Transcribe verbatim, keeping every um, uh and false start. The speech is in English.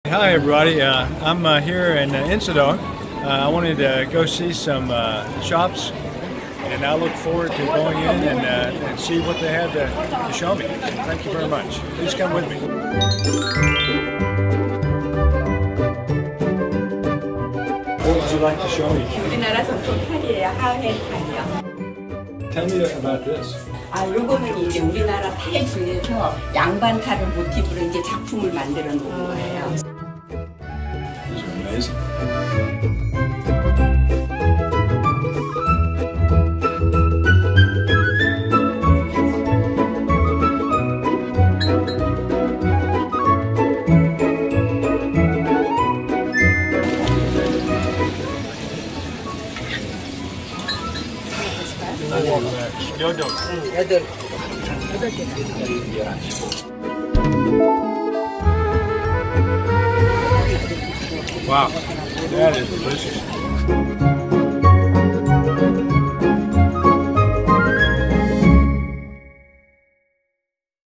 Hi everybody, uh, I'm uh, here in uh, Insadong. Uh, I wanted to go see some uh, shops, and I look forward to going in and, uh, and see what they have to, to show me. Thank you very much. Please come with me. What would you like to show me? 우리나라 전통탈이에요. 하회탈이요. Tell me about this. 아, 요거는 이제 우리나라 탈 중에서 양반 탈을 모티브로 이제 작품을 만들어 놓은 거예요. These are amazing. 여덟. 여덟. Wow, that is delicious.